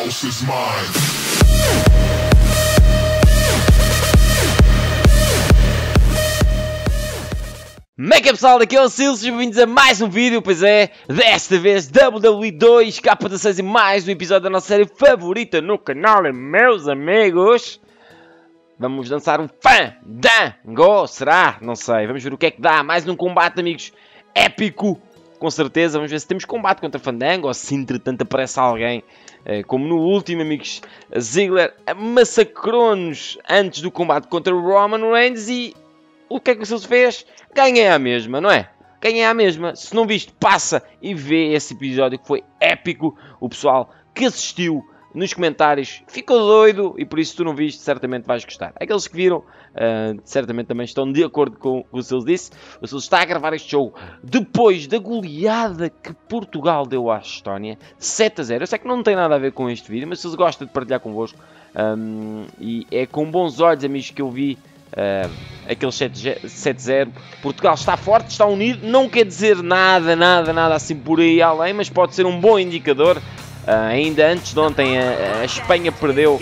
house is mine. Como é que é, pessoal? Daqui é o Silvio, sejam bem-vindos a mais um vídeo. Pois é, desta vez WWE 2 K16 e mais um episódio da nossa série favorita no canal, meus amigos. Vamos dançar um fandango, será? Não sei, vamos ver o que é que dá. Mais um combate, amigos, épico, com certeza. Vamos ver se temos combate contra Fandango ou se entretanto aparece alguém. Como no último, amigos, Ziggler massacrou-nos antes do combate contra o Roman Reigns e o que é que o Silvio fez? Ganhei a mesma, não é? Ganhei a mesma. Se não viste, passa e vê esse episódio que foi épico. O pessoal que assistiu nos comentários ficou doido e por isso, se tu não viste, certamente vais gostar. Aqueles que viram, certamente também estão de acordo com o que o Silvio disse. O Silvio está a gravar este show depois da goleada que Portugal deu à Estónia, 7-0. Eu sei que não tem nada a ver com este vídeo, mas o Silvio gosta de partilhar convosco. E é com bons olhos, amigos, que eu vi aquele 7-0. Portugal está forte, está unido. Não quer dizer nada assim por aí além, mas pode ser um bom indicador. Ainda antes de ontem a Espanha perdeu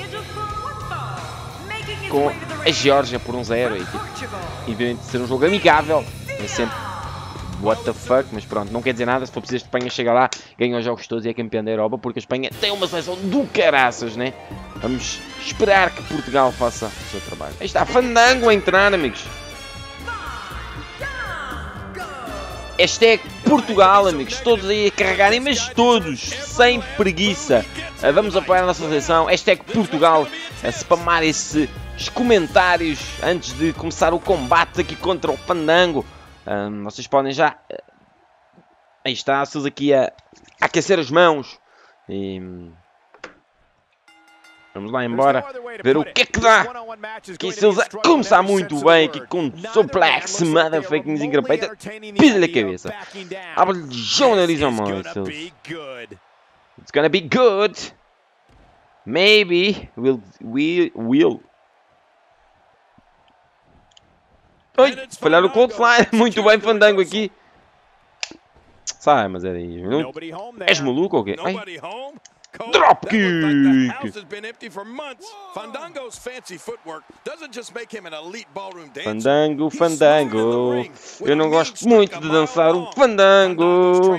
com a Geórgia por 1-0 e tipo, evidentemente ser um jogo amigável é sempre what the fuck, mas pronto, não quer dizer nada. Se for preciso, a Espanha chega lá, ganha os jogos todos e é campeã da Europa, porque a Espanha tem uma seleção do caraças, né? Vamos esperar que Portugal faça o seu trabalho. Aí está, Fandango a entrar, amigos. Hashtag Portugal, amigos, todos aí a carregarem, mas todos, sem preguiça. Vamos apoiar a nossa seleção. Hashtag Portugal, a spamar esses comentários antes de começar o combate aqui contra o Fandango. Vocês podem já... Aí está, vocês aqui a aquecer as mãos. E... vamos lá embora, ver o que é que dá. Aqui se eles a começar muito bem aqui com suplex, motherfucking engrapeita, pisa-lhe a cabeça. Abre-lhe já o nariz ao mão. It's gonna be good. Maybe we'll. Oi, falhar o clothesline. Muito bem, Fandango aqui. Sai, mas era aí. És maluco ou quê? Ai. Dropkick! Fandango. Eu não gosto muito de dançar o Fandango.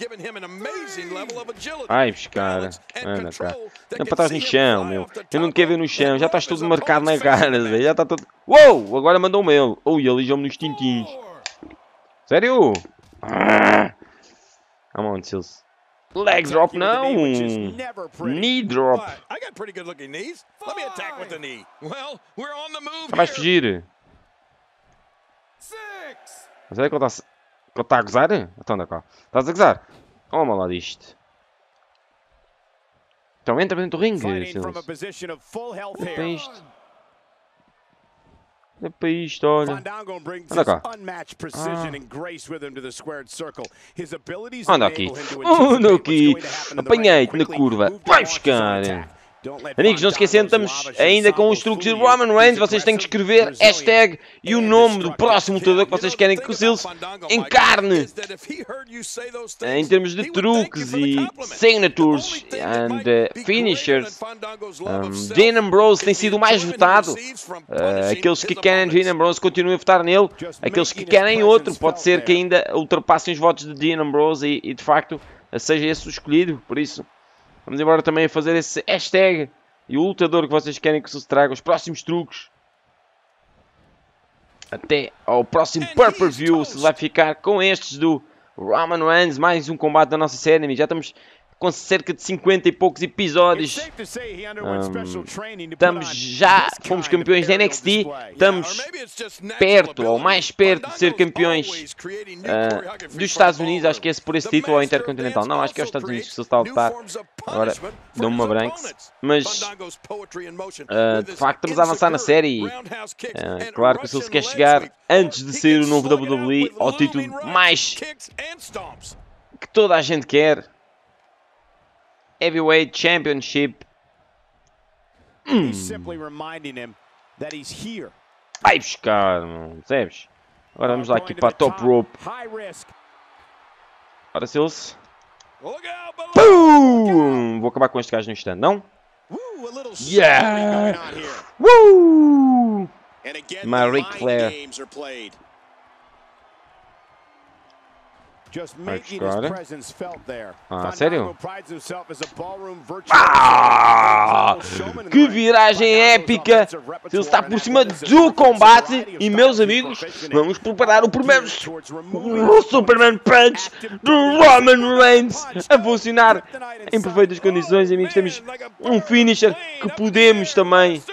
Ai, cara. Anda cá. Não, para trás no chão, meu. Eu não quero ver no chão. Já estás tudo marcado na cara. Já está todo... Uou! Agora mandou-me ele. Oh, e ele já-me nos tintins. Sério? Come on, Sills. Leg drop não, knee drop. Vais fugir. Mas é que ele está a gozar? Então anda cá. Estás a gozar? Toma lá disto. Então entra dentro do ringue, Sills. É para isto. É para isto, olha. Anda cá. Anda aqui. Anda aqui. Apanhei-te na curva. Vai buscar. Amigos, não se esquecendo, estamos ainda com os truques de Roman Reigns. Vocês têm que escrever hashtag e o nome do próximo lutador que vocês querem que o Silvio encarne. Em termos de truques e signatures and finishers, Dean Ambrose tem sido o mais votado. Aqueles que querem Dean Ambrose continuem a votar nele. Aqueles que querem outro, pode ser que ainda ultrapassem os votos de Dean Ambrose e de facto seja esse o escolhido. Por isso, vamos embora também a fazer esse hashtag e o lutador que vocês querem que se traga, os próximos truques. Até ao próximo pay-per-view, se vai ficar com estes do Roman Reigns. Mais um combate da nossa série, amigos. Já estamos com cerca de 50 e poucos episódios. Fomos campeões da NXT. Estamos perto, ou mais perto de ser campeões dos Estados Unidos. Acho que é por esse título, ou Intercontinental. Não, acho que é os Estados Unidos que se está a lutar. Agora deu-me uma branca. Mas, de facto, estamos a avançar na série. Claro que se ele quer chegar, antes de ser o novo WWE, ao título mais que toda a gente quer. Heavyweight Championship. Vai buscar, mano. Percebes? Agora vamos lá aqui para a top rope. Ora, Sills. Pum! Vou acabar com este gajo no instante, não? Yeah! Woo! My Ric Flair. Ah, sério? Ah! Que viragem épica! Ele está por cima do combate e, meus amigos, vamos preparar o primeiro Superman Punch do Roman Reigns a funcionar em perfeitas condições, amigos. Temos um finisher que podemos também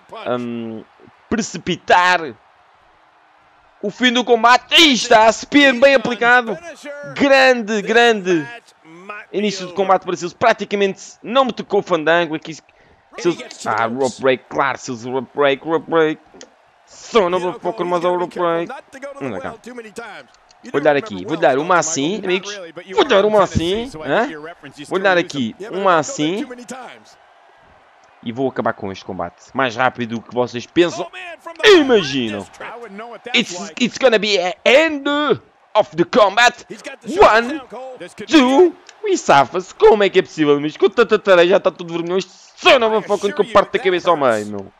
precipitar o fim do combate. Aí está, a Spear bem aplicado. Grande início de combate para Sills. Praticamente não me tocou o Fandango aqui. Rope Break, claro, Sills, Rope Break. Son of a fucker, mas o Rope Break. Vou dar aqui, vou dar uma assim, amigos. Vou dar uma assim. Vou dar aqui uma assim. E vou acabar com este combate mais rápido do que vocês pensam e imaginam. It's gonna be a end of the combat. 1, 2, e safa-se. Como é que é possível, amigos? Com tanta tarefa já está tudo vermelho. Só não vai focar que eu parto da cabeça ao meio, meu.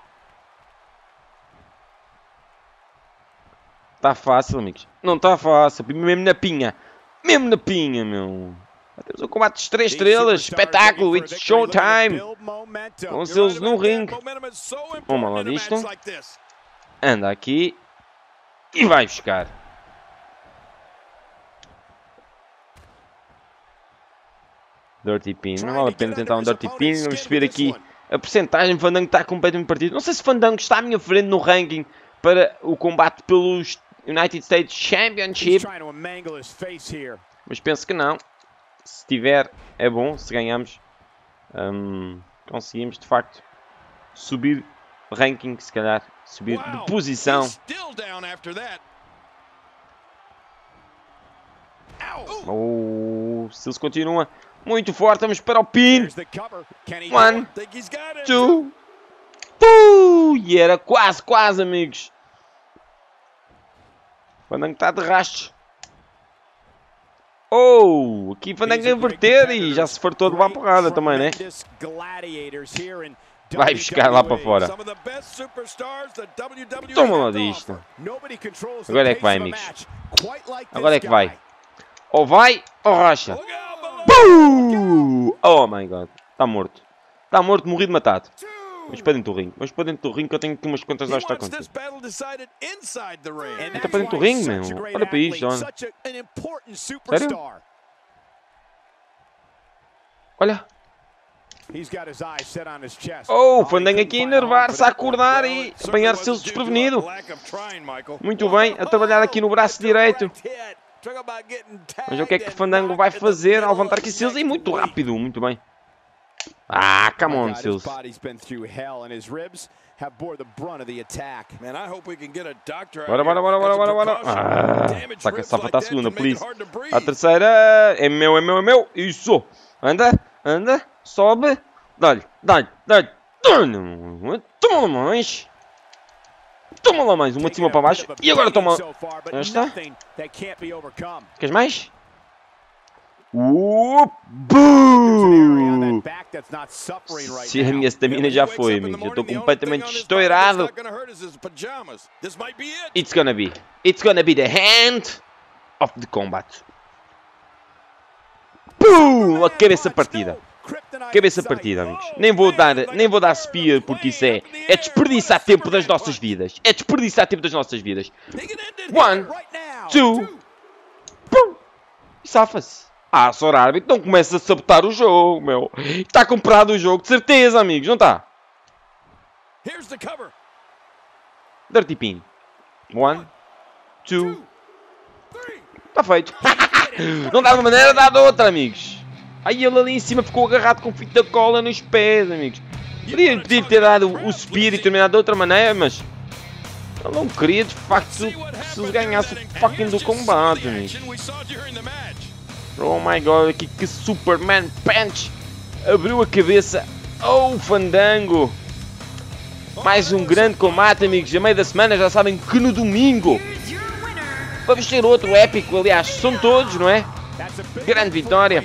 Está fácil, amigos. Não está fácil. Mesmo na pinha. Mesmo na pinha, meu. Temos um combate de 3 estrelas, espetáculo, it's showtime, com Sills no ringue. Vamos lá disto, anda aqui e vai buscar. Dirty Pin, não vale a pena tentar um Dirty Pin, vamos subir aqui a porcentagem. Fandango está completamente partido, não sei se Fandango está à minha frente no ranking para o combate pelos United States Championship, mas penso que não. Se tiver, é bom. Se ganhamos, conseguimos de facto subir ranking, se calhar subir de posição. Sills continua muito forte. Vamos para o pin. 1, 2. E era quase, amigos. Fandango está de rastros. Aqui Fandango a inverter e já se fartou de levar porrada também, né? Vai buscar lá para fora. Toma lá disto. Agora é que vai, amigos. Agora é que vai. Ou vai, ou racha. Oh my god. Está morto. Está morto, morrido, matado. Vamos para dentro do ringue. Vamos para dentro do ringue que eu tenho aqui umas contas a estar contigo. Está para dentro do ringue, meu. Olha para isto, olha. Sério? Olha. O Fandango aqui a enervar-se, a acordar e apanhar Sills desprevenido. Muito bem, a trabalhar aqui no braço direito. Mas o que é que o Fandango vai fazer ao levantar aqui Sills? E muito rápido, muito bem. Come on, Sills. Bora. Safa-te a segunda, please. A terceira é meu. Isso. Anda. Sobe. Dá-lhe. Toma lá mais. Uma de cima para baixo. E agora toma esta. Queres mais? Se a minha stamina já foi, amigo. Eu estou completamente estourado. It's gonna be the end of the combat. A cabeça partida. Amigos. Nem vou dar spear porque isso é desperdiçar tempo das nossas vidas. 1, 2. E safa-se. Sr. Árbitro, não começa a sabotar o jogo, meu. Está comprado o jogo, de certeza, amigos, não está? Dirty Pin. 1, 2. Está feito. Não dá de uma maneira, dá de outra, amigos. Aí ele ali em cima ficou agarrado com fita cola nos pés, amigos. Podia ter dado o spear e terminado de outra maneira, mas ele não queria, de facto, se ganhasse o fucking do combate, amigos. Oh my god, aqui que Superman Punch abriu a cabeça ao Fandango. Mais um grande combate, amigos. A meio da semana já sabem que no domingo vamos ter outro épico. Aliás, são todos, não é? Grande vitória.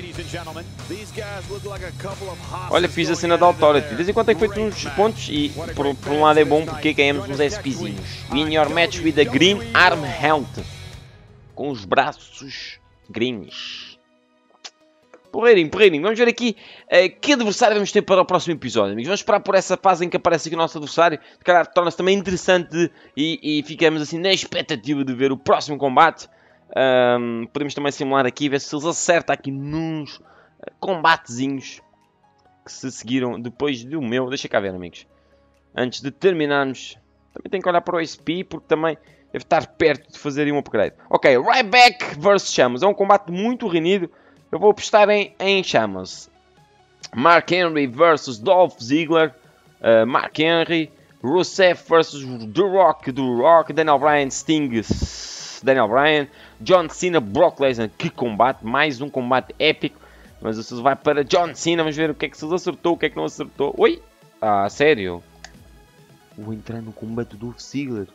Olha, fiz a cena da Authority. De vez em quando tenho feito uns pontos e por um lado é bom porque ganhamos uns SPzinhos. Win your match with a green arm held. Com os braços greens. Porreirinho. Vamos ver aqui que adversário vamos ter para o próximo episódio, amigos. Vamos esperar por essa fase em que aparece aqui o nosso adversário. Se calhar torna-se também interessante e ficamos assim na expectativa de ver o próximo combate. Podemos também simular aqui, ver se eles acertam aqui nos combatezinhos que se seguiram depois do meu. Deixa cá ver, amigos. Antes de terminarmos, também tenho que olhar para o SP porque também deve estar perto de fazer um upgrade. Ok, Ryback vs Sheamus. É um combate muito renhido. Eu vou apostar em Sheamus. Mark Henry vs Dolph Ziggler. Mark Henry. Rusev vs The Rock. Daniel Bryan, Sting. Daniel Bryan. John Cena, Brock Lesnar. Que combate. Mais um combate épico. Mas o Silva vai para John Cena. Vamos ver o que é que Silva acertou. O que é que não acertou. Oi? Ah, sério? Vou entrar no combate do Dolph Ziggler.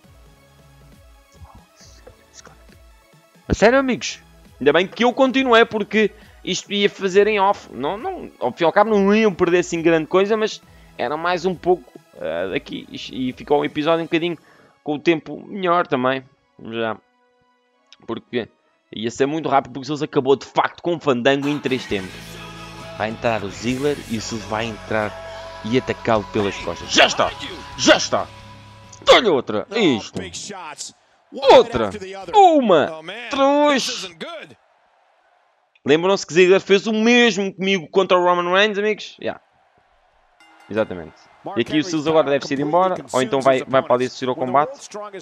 A sério, amigos? Ainda bem que eu continuei, porque isto ia fazer em off. Ao fim e ao cabo não iam perder assim grande coisa, mas era mais um pouco daqui. E ficou um episódio um bocadinho com o tempo melhor também. Já. Porque ia ser muito rápido, porque o Silva acabou de facto com o fandango em 3 tempos. Vai entrar o Ziggler e o Silva vai entrar e atacá-lo pelas costas. Já está! Dá-lhe outra! Isto! Outra! Uma! 3! Lembram-se que Ziggler fez o mesmo comigo contra o Roman Reigns, amigos? Exatamente. E aqui o Silva agora deve ir embora, ou então vai para ali assistir ao combate.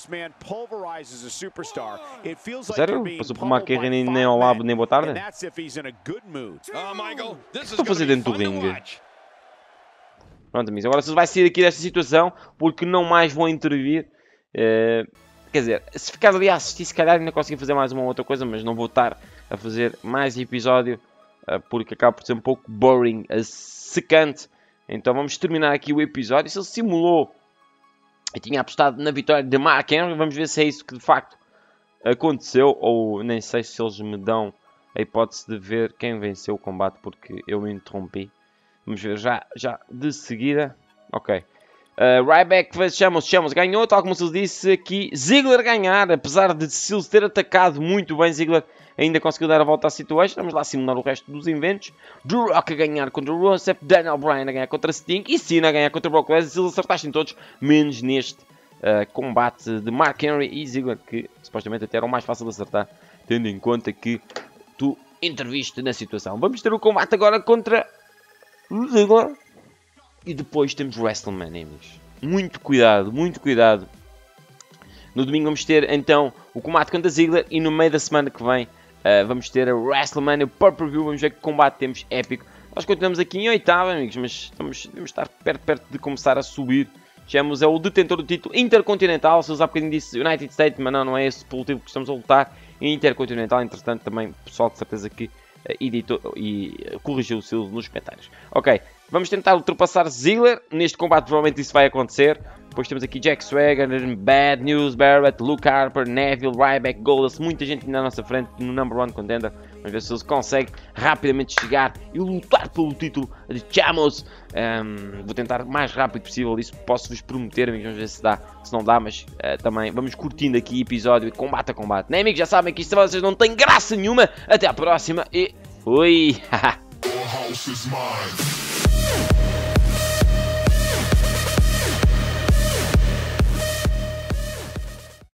Sério? Passou por uma carreira nem ao lado nem boa tarde? O que estou a fazer dentro do ringue? Pronto, amigos. Agora o Silva vai sair aqui desta situação, porque não mais vão intervir. Quer dizer, se ficar ali a assistir, se calhar ainda consegui fazer mais uma outra coisa, mas não vou estar a fazer mais episódio, porque acaba por ser um pouco boring, secante. Então vamos terminar aqui o episódio. Se ele simulou, eu tinha apostado na vitória de Mark Henry, vamos ver se é isso que de facto aconteceu, ou nem sei se eles me dão a hipótese de ver quem venceu o combate, porque eu me interrompi. Vamos ver já de seguida. Ok. Ryback vs Sheamus ganhou, tal como se disse aqui. Ziggler ganhar, apesar de Silva ter atacado muito bem, Ziggler ainda conseguiu dar a volta à situação. Vamos lá simular o resto dos eventos. The Rock a ganhar contra o Rusev, Daniel Bryan a ganhar contra Sting e Cena a ganhar contra o Brock Lesnar. Se eles acertassem todos, menos neste combate de Mark Henry e Ziggler, que supostamente até era o mais fácil de acertar, tendo em conta que tu interviste na situação. Vamos ter o combate agora contra o Ziggler. E depois temos WrestleMania, amigos. Muito cuidado. No domingo vamos ter então o combate contra Ziggler e no meio da semana que vem vamos ter a WrestleMania Pay-Per-View. Vamos ver que combate temos épico. Nós continuamos aqui em 8º, amigos, mas devemos estar perto de começar a subir. Sheamus é o detentor do título Intercontinental. Se usar um bocadinho disse United States, mas não é esse pelo motivo que estamos a lutar. Intercontinental, entretanto, também pessoal de certeza que editou e corrigiu o Silva nos comentários. Ok, vamos tentar ultrapassar Ziggler. Neste combate provavelmente isso vai acontecer. Depois temos aqui Jack Swagger, Bad News Barrett, Luke Harper, Neville, Ryback, Goldust. Muita gente ainda à nossa frente no number 1 contender. Vamos ver se eles conseguem rapidamente chegar e lutar pelo título de Sheamus. Vou tentar o mais rápido possível, isso posso-vos prometer, amigos. Vamos ver se dá, se não dá, mas também vamos curtindo aqui episódio e combate a combate. Né, amigos? Já sabem que isto para vocês não tem graça nenhuma. Até à próxima e fui!